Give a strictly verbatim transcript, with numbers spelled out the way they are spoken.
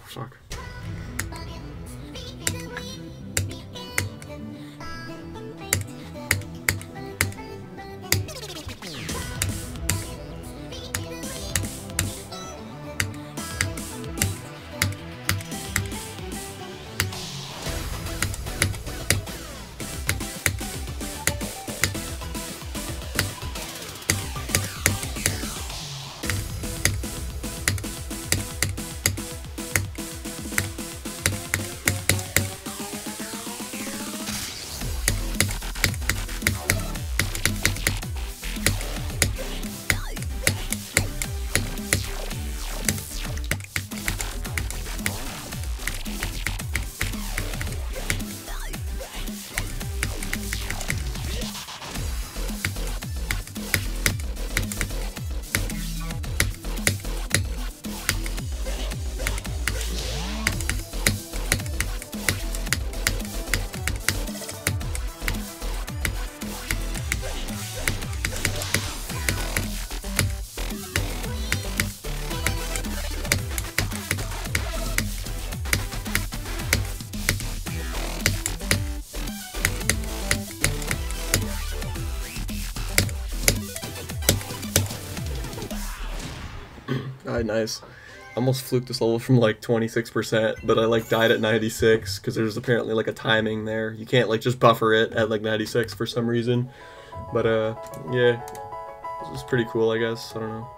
fuck. Alright, nice. Almost fluked this level from like twenty-six percent, but I like died at ninety-six because there's apparently like a timing there. You can't like just buffer it at like ninety-six for some reason. But uh, yeah, this was pretty cool, I guess. I don't know.